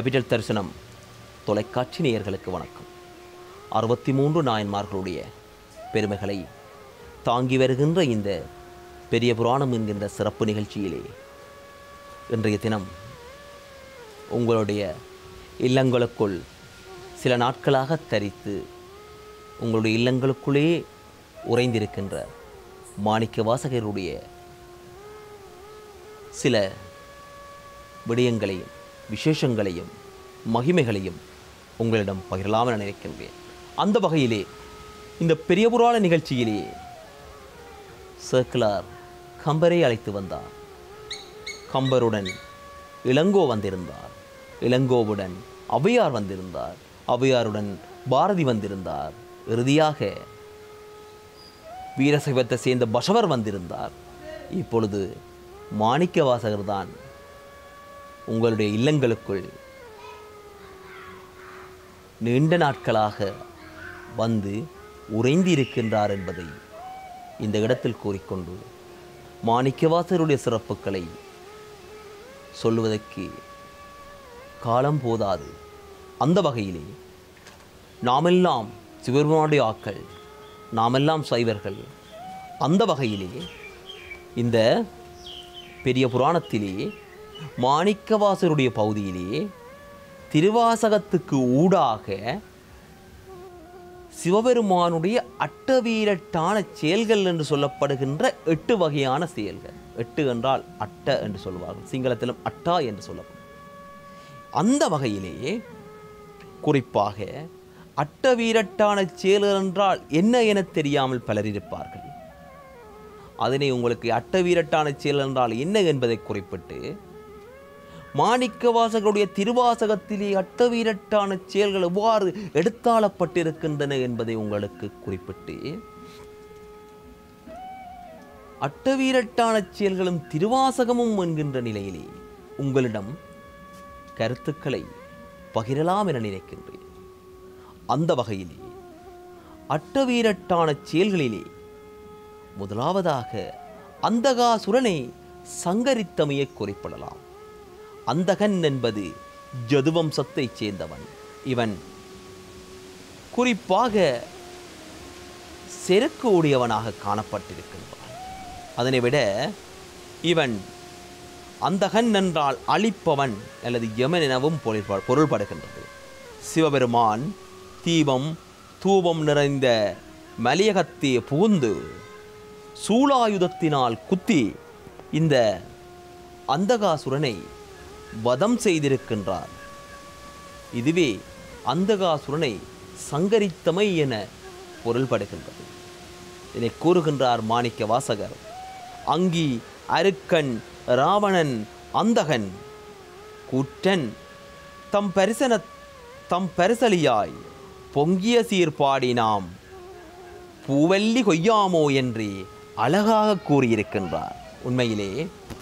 Capital தரிசனம் தொலைக்காட்சி நேயர்களுக்கு வணக்கம். 63 நாயன்மார்களுடைய பெருமைகளை தாங்கி வருகின்ற இந்த பெரிய புராணம் என்கின்ற சிறப்பு நிகழ்ச்சியிலே இன்றைய தினம் உங்களுடைய இல்லங்களுக்குள் சில நாட்களாக தரித்து உங்களுடைய இல்லங்களுக்குள்ளே உறைந்திருக்கின்ற மாணிக்க வாசகருடைய சில விடயங்களையும் விசேஷங்களையும் மகிமைகளையும் உங்களிடம் பகிரலாம் என நினைக்கின்றேன். அந்த வகையிலே இந்த பெரிய புராண நிகழ்ச்சியிலே சேக்கிழார் கம்பரை அழைத்து வந்தார். கம்பருடன் இளங்கோ வந்திருந்தார். இளங்கோவுடன் ஔவையார் வந்திருந்தார். ஔவையாருடன் பாரதி வந்திருந்தார். இறுதியாக வீரசைவத்தை சேர்ந்த பசவர் வந்திருந்தார். இப்பொழுது மாணிக்க வாசகர் தான் உங்களுடைய இல்லங்களுக்குள் நீண்ட நாட்களாக வந்து உறைந்து இருக்கின்றார் என்பதை இந்த இடத்தில் கூறிக்கொண்டு மாணிக்கவாசகருடைய சிறப்புகளை சொல்லுவதற்கு காலம் போதாது. அந்த வகையிலே நாமெல்லாம் சிவபெருமானுடைய ஆக்கள், நாமெல்லாம் சைவர்கள். அந்த வகையிலே இந்த பெரிய புராணத்திலே மாணிக்கவாசகருடைய பகுதியிலே திருவாசகத்துக்கு ஊடாக சிவபெருமானுடைய அட்டவீரட்டான செயல்கள் என்று சொல்லப்படுகின்ற 8 வகையான செயல்கள். 8 என்றால் அட்ட என்று சொல்வார்கள், சிங்களத்திலும் அட்டா என்று சொல்லப்படும். அந்த வகையிலேயே குறிப்பாக அட்டவீரட்டான செயல்கள் என்றால் என்ன என தெரியாமல் பலர் இருப்பார்கள். அதனை உங்களுக்கு அட்டவீரட்டான செயல் என்றால் என்ன என்பதை குறிப்பிட்டு மாணிக்கவாசகருடைய திருவாசகத்திலே அட்டவீரட்டான செயல்கள் எவ்வாறு எடுத்தாளப்பட்டிருக்கின்றன என்பதை உங்களுக்கு குறிப்பிட்டு அட்டவீரட்டான செயல்களும் திருவாசகமும் என்கின்ற நிலையிலே உங்களிடம் கருத்துக்களை பகிரலாம் என நினைக்கின்றேன். அந்த வகையிலே அட்டவீரட்டான செயல்களிலே முதலாவதாக அந்தகாசுரனை சங்கரித்தமையை குறிப்பிடலாம். அந்தகன் என்பது ஜதுவம்சத்தை சேர்ந்தவன். இவன் குறிப்பாக செருக்கு உடையவனாக காணப்பட்டிருக்கின்றான். அதனை விட இவன் அந்தகன் என்றால் அழிப்பவன் அல்லது யமன் எனவும் பொருள்படுகின்றது. சிவபெருமான் தீபம் தூபம் நிறைந்த மலையகத்தே புகுந்து சூலாயுதத்தினால் குத்தி இந்த அந்தகாசுரனை வதம் செய்திருக்கின்றார். இதுவே அந்தகாசுரனை சங்கரித்தமை என பொருள்படுகின்றது. இதனை கூறுகின்றார் மாணிக்க வாசகர். அங்கி அருக்கன் ராவணன் அந்தகன் கூற்றன் தம் பரிசலியாய் பொங்கிய சீர்பாடி நாம் பூவல்லி கொய்யாமோ என்று அழகாக கூறியிருக்கின்றார். உண்மையிலே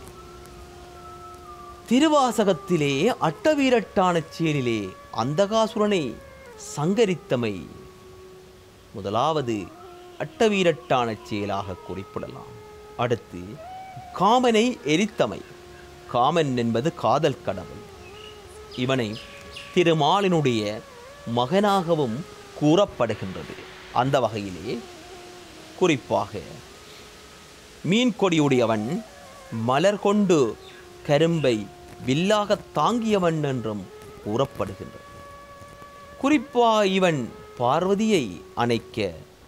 திருவாசகத்திலே அட்டவீரட்டான செயலிலே அந்தகாசுரனை சங்கரித்தமை முதலாவது அட்டவீரட்டான செயலாக குறிப்பிடலாம். அடுத்து காமனை எரித்தமை. காமன் என்பது காதல் கடவுள். இவனை திருமாலினுடைய மகனாகவும் கூறப்படுகின்றது. அந்த வகையிலே குறிப்பாக மீன் கொடியுடையவன், மலர் கொண்டு கரும்பை வில்லாக தாங்கியவன் என்றும் கூறப்படுகின்றது. குறிப்பாக இவன் பார்வதியை அணைக்க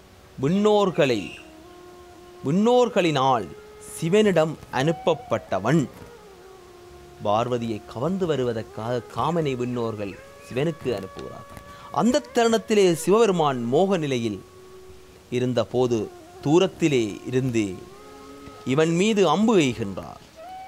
விண்ணோர்களினால் சிவனிடம் அனுப்பப்பட்டவன். பார்வதியை கவர்ந்து வருவதற்காக காமனை விண்ணோர்கள் சிவனுக்கு அனுப்புகிறார்கள். அந்த தருணத்திலே சிவபெருமான் மோக நிலையில் இருந்த போது தூரத்திலே இருந்து இவன் மீது அம்பு எய்கின்றார்.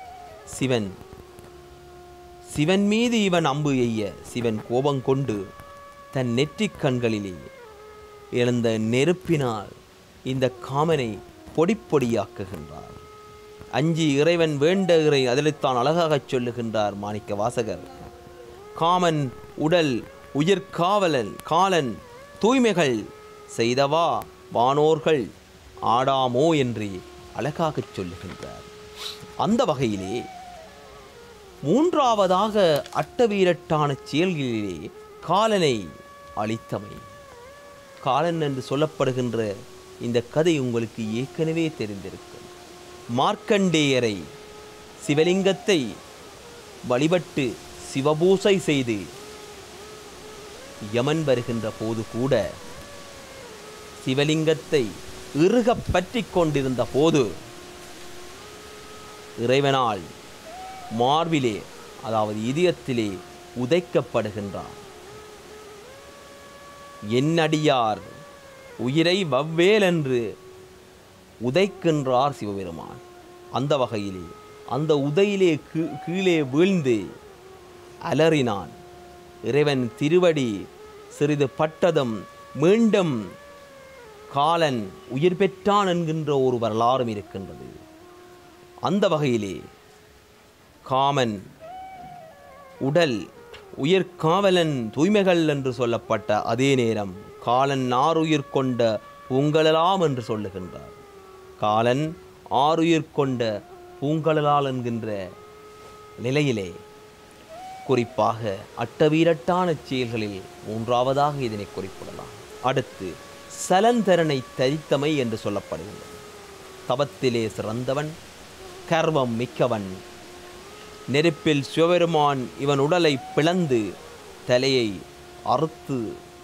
சிவன் மீது இவன் அம்பு எய்ய சிவன் கோபம் கொண்டு தன் நெற்றிக் கண்களிலே எழுந்த நெருப்பினால் இந்த காமனை பொடிப்பொடியாக்குகின்றார். அஞ்சி இறைவன் வேண்ட இறை அதில்தான் அழகாகச் சொல்லுகின்றார் மாணிக்க வாசகர். காமன் உடல் உயிர் காலன் தூய்மைகள் செய்தவா வானோர்கள் ஆடாமோ என்று அழகாகச் சொல்லுகின்றார். அந்த வகையிலே மூன்றாவதாக அட்டவீரட்டான செயல்களிலே காலனை அழித்தமை. காலன் என்று சொல்லப்படுகின்ற இந்த கதை உங்களுக்கு ஏற்கனவே தெரிந்திருக்கும். மார்க்கண்டேயரை சிவலிங்கத்தை வழிபட்டு சிவபூசை செய்து யமன் வருகின்ற போது கூட சிவலிங்கத்தை இறுக பற்றி கொண்டிருந்த போது இறைவனால் மார்பிலே அதாவது இதயத்திலே உதைக்கப்படுகின்றார். என்னடியார் உயிரை வவ்வேல் என்று உதைக்கின்றார் சிவபெருமான். அந்த வகையிலே அந்த உதையிலே கீழே வீழ்ந்து அலறினான். இறைவன் திருவடி சிறிது பட்டதும் மீண்டும் காலன் உயிர் பெற்றான் என்கின்ற ஒரு வரலாறும் இருக்கின்றது. அந்த வகையிலே காமன் உடல் உயிர் காவலன் தூய்மைகள் என்று சொல்லப்பட்ட அதே நேரம் காலன் ஆறுயிர் கொண்ட பூங்கழலாம் என்று சொல்லுகின்றார். காலன் ஆறுயிர் கொண்ட பூங்கழலால் என்கின்ற நிலையிலே குறிப்பாக அட்டவீரட்டான செயல்களில் மூன்றாவதாக இதனை குறிப்பிடலாம். அடுத்து சலந்தரனை தரித்தமை என்று சொல்லப்படுகின்றது. தவத்திலே சிறந்தவன், கர்வம் மிக்கவன். நெருப்பில் சிவபெருமான் இவன் உடலை பிளந்து தலையை அறுத்து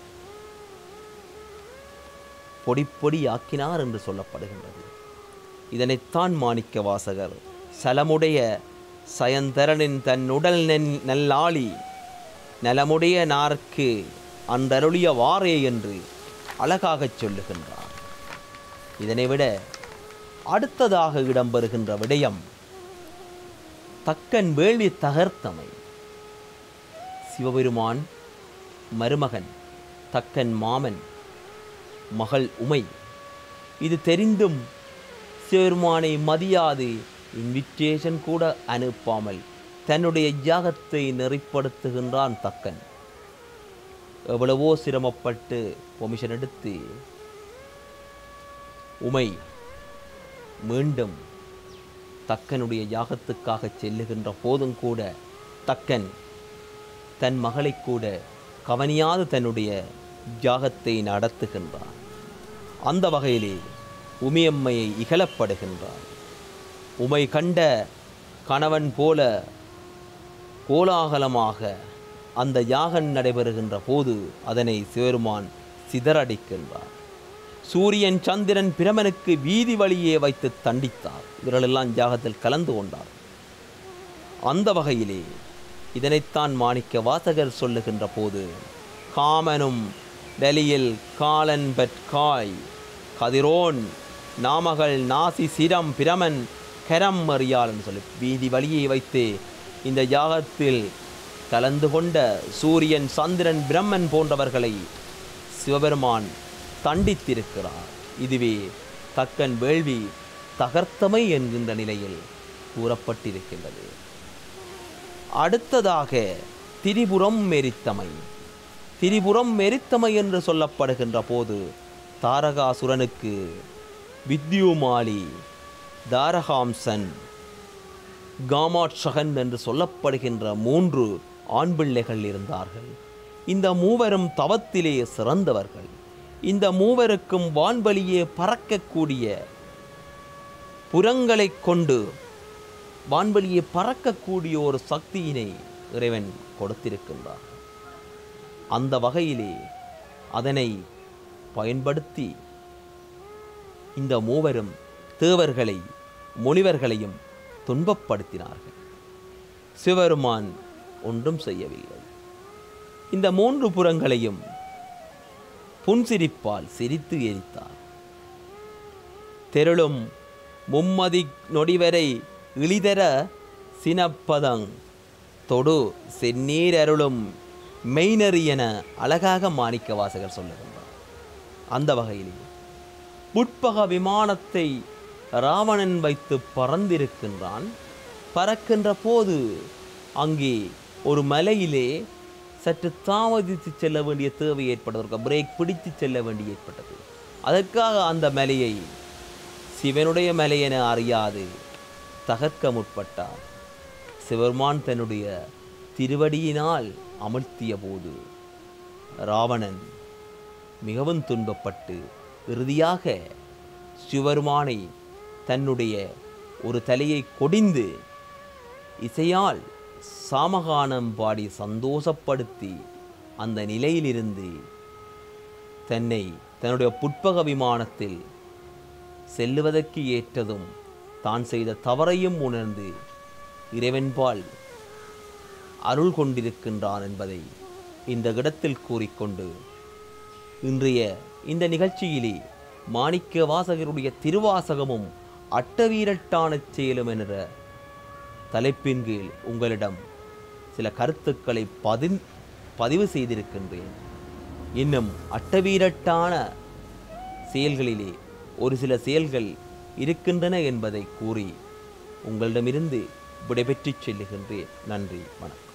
பொடி பொடியாக்கினார் என்று சொல்லப்படுகின்றது. இதனைத்தான் மாணிக்க வாசகர் சலமுடைய சயந்தரனின் தன் உடல் நல்லாளி நலமுடைய நார்க்கு அன்றருளிய வாரே என்று அழகாகச் சொல்லுகின்றார். இதனை விட அடுத்ததாக இடம்பெறுகின்ற விடயம் தக்கன் வேள்வி தகர்த்தமை. சிவபெருமான் மருமகன், தக்கன் மாமன், மகள் உமை. இது தெரிந்தும் சிவபெருமானை மதியாது இன்விடேஷன் கூட அனுப்பாமல் தன்னுடைய யாகத்தை நெறிப்படுத்துகின்றான் தக்கன். எவ்வளவோ சிரமப்பட்டு பெர்மிஷன் எடுத்து உமை மீண்டும் தக்கனுடைய யாகத்துக்காக செல்லுகின்ற போதும் கூட தக்கன் தன் மகளை கூட கவனியாது தன்னுடைய யாகத்தை நடத்துகின்றான். அந்த வகையிலே உமையம்மையை இகழப்படுகின்றார். உமை கண்ட கணவன் போல கோலாகலமாக அந்த யாகம் நடைபெறுகின்ற போது அதனை சிவபெருமான் சிதறடிக்கின்றார். சூரியன் சந்திரன் பிரமனுக்கு வீதி வழியே வைத்து தண்டித்தார். இவர்களெல்லாம் யாகத்தில் கலந்து கொண்டார். அந்த வகையிலே இதனைத்தான் மாணிக்க வாசகர் சொல்லுகின்ற போது காமனும் டெலியில் காலன் பற்காய் கதிரோன் நாமகள் நாசி சிரம் பிரமன் கரம் அறியாள் என்று சொல்லி வீதி வழியை வைத்து இந்த யாகத்தில் கலந்து கொண்ட சூரியன் சந்திரன் பிரம்மன் போன்றவர்களை சிவபெருமான் தண்டித்திருக்கிறார். இதுவே தக்கன் வேள்வி தகர்த்தமை என்கின்ற நிலையில் கூறப்பட்டிருக்கின்றது. அடுத்ததாக திரிபுரம் மெரித்தமை. திரிபுரம் மெரித்தமை என்று சொல்லப்படுகின்ற போது தாரகாசுரனுக்கு வித்யுமாலி, தாரகாம்சன், காமாட்சகன் என்று சொல்லப்படுகின்ற 3 ஆண் பிள்ளைகள் இருந்தார்கள். இந்த மூவரும் தவத்திலே சிறந்தவர்கள். இந்த மூவருக்கும் வான்வழியே பறக்கக்கூடிய புறங்களை கொண்டு வான்வழியே பறக்கக்கூடிய ஒரு சக்தியினை இறைவன் கொடுத்திருக்கின்றார். அந்த வகையிலே அதனை பயன்படுத்தி இந்த மூவரும் தேவர்களை முனிவர்களையும் துன்பப்படுத்தினார்கள். சிவபெருமான் ஒன்றும் செய்யவில்லை. இந்த 3 புறங்களையும் புன்சிரிப்பால் சிரித்து எரித்தார். தெருளும் மும்மதி நொடிவரை இழிதர சினப்பதங் தொடு செந்நீர் அருளும் மெய்நறி என அழகாக மாணிக்க வாசகர் சொல்லுகின்றார். அந்த வகையில் புட்பக விமானத்தை ராவணன் வைத்து பறந்திருக்கின்றான். பறக்கின்ற போது அங்கே ஒரு மலையிலே சற்று தாமதித்து செல்ல வேண்டிய தேவை ஏற்பட்டதற்கு பிரேக் பிடித்து செல்ல வேண்டிய ஏற்பட்டது. அதற்காக அந்த மலையை சிவனுடைய மலை என அறியாது தகர்க்க முற்பட்டார். சிவருமான் தன்னுடைய திருவடியினால் அமர்த்திய போது ராவணன் மிகவும் துன்பப்பட்டு இறுதியாக சிவருமானை தன்னுடைய ஒரு தலையை கொடிந்து இசையால் சாமகானம் பாடி சந்தோஷப்படுத்தி அந்த நிலையிலிருந்து தன்னை தன்னுடைய புட்பக விமானத்தில் செல்லுவதற்கு ஏற்றதும் தான் செய்த தவறையும் உணர்ந்து இறைவன்பால் அருள் கொண்டிருக்கின்றான் என்பதை இந்த இடத்தில் கூறிக்கொண்டு இன்றைய இந்த நிகழ்ச்சியிலே மாணிக்க வாசகருடைய திருவாசகமும் அட்டவீரட்டான செயலும் என்ற தலைப்பின் கீழ் உங்களிடம் சில கருத்துக்களை பதிவு செய்திருக்கின்றேன். இன்னும் அட்டவீரட்டான செயல்களிலே ஒரு சில செயல்கள் இருக்கின்றன என்பதை கூறி உங்களிடமிருந்து விடைபெற்றுச் செல்லுகின்றேன். நன்றி, வணக்கம்.